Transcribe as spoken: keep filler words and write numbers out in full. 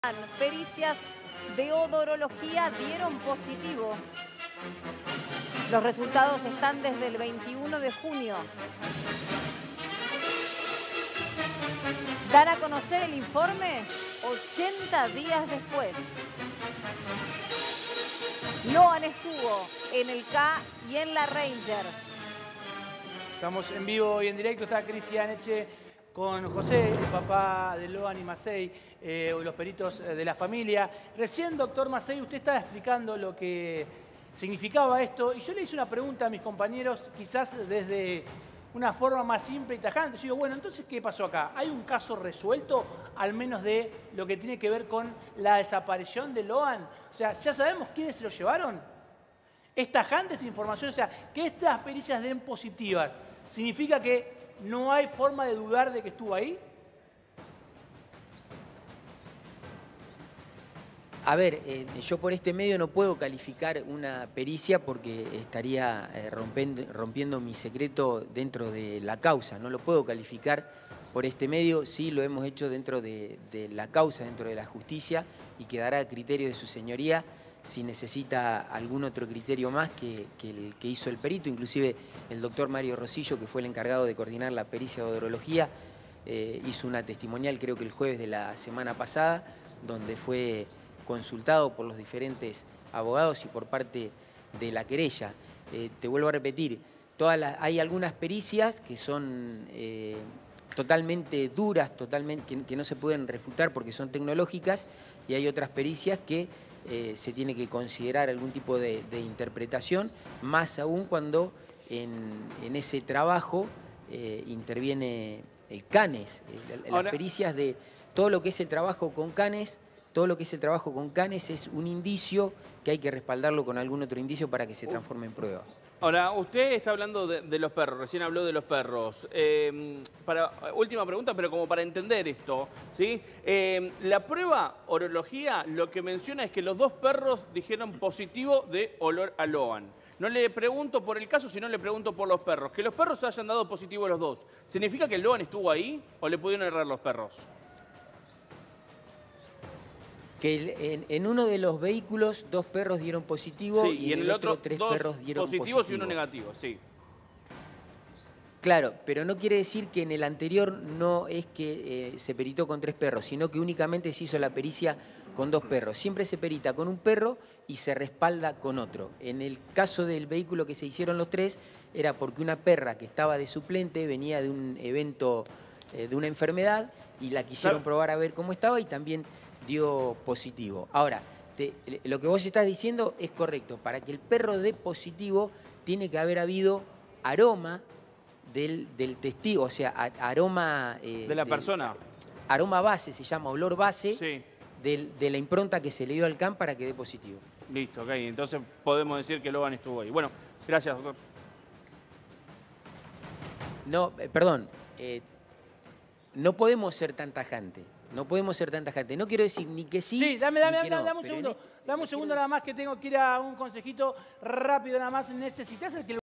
Pericias de odorología dieron positivo. Los resultados están desde el veintiuno de junio. Dan a conocer el informe ochenta días después. Loan estuvo en el K y en la Ranger. Estamos en vivo y en directo. Está Cristian Eche con José, el papá de Loan y Macei, eh, los peritos de la familia. Recién, doctor Macei, usted estaba explicando lo que significaba esto y yo le hice una pregunta a mis compañeros, quizás desde una forma más simple y tajante. Yo digo, bueno, entonces, ¿qué pasó acá? ¿Hay un caso resuelto, al menos de lo que tiene que ver con la desaparición de Loan? O sea, ¿ya sabemos quiénes se lo llevaron? ¿Es tajante esta información? O sea, que estas pericias den positivas, ¿significa que no hay forma de dudar de que estuvo ahí? A ver, eh, yo por este medio no puedo calificar una pericia porque estaría eh, rompiendo, rompiendo mi secreto dentro de la causa. No lo puedo calificar por este medio, sí lo hemos hecho dentro de, de la causa, dentro de la justicia, y quedará a criterio de su señoría si necesita algún otro criterio más que, que el que hizo el perito. Inclusive el doctor Mario Rosillo, que fue el encargado de coordinar la pericia de odorología, eh, hizo una testimonial, creo que el jueves de la semana pasada, donde fue consultado por los diferentes abogados y por parte de la querella. Eh, te vuelvo a repetir, todas las, hay algunas pericias que son eh, totalmente duras, totalmente, que, que no se pueden refutar porque son tecnológicas, y hay otras pericias que eh, se tiene que considerar algún tipo de, de interpretación, más aún cuando en, en ese trabajo eh, interviene el CANES, eh, las Ahora, pericias de todo lo que es el trabajo con CANES. Todo lo que es el trabajo con CANES es un indicio que hay que respaldarlo con algún otro indicio para que se transforme en prueba. Ahora, usted está hablando de, de los perros, recién habló de los perros. Eh, para, última pregunta, pero como para entender esto, ¿sí? Eh, la prueba orología lo que menciona es que los dos perros dijeron positivo de olor a Loan. No le pregunto por el caso, sino le pregunto por los perros. Que los perros hayan dado positivo los dos, ¿significa que Loan estuvo ahí o le pudieron errar los perros? Que en, en uno de los vehículos dos perros dieron positivo, sí, y, y en el, el otro, otro tres dos perros dieron positivos positivo. y uno negativo, sí. Claro, pero no quiere decir que en el anterior no es que eh, se peritó con tres perros, sino que únicamente se hizo la pericia con dos perros. Siempre se perita con un perro y se respalda con otro. En el caso del vehículo que se hicieron los tres, era porque una perra que estaba de suplente venía de un evento, eh, de una enfermedad, y la quisieron claro. probar a ver cómo estaba y también dio positivo. Ahora, te, lo que vos estás diciendo es correcto. Para que el perro dé positivo, tiene que haber habido aroma del, del testigo, o sea, a, aroma... Eh, de la del, persona. Aroma base, se llama olor base, sí. del, de la impronta que se le dio al can para que dé positivo. Listo, ok. Entonces podemos decir que Loan estuvo ahí. Bueno, gracias, doctor. No, eh, perdón. Eh, no podemos ser tan tajantes. No podemos ser tan tajantes. No quiero decir ni que sí. Sí, dame, dame, dame, no, dame un segundo. Dame un segundo nada más, que tengo que ir a un consejito rápido nada más. ¿Necesitas el que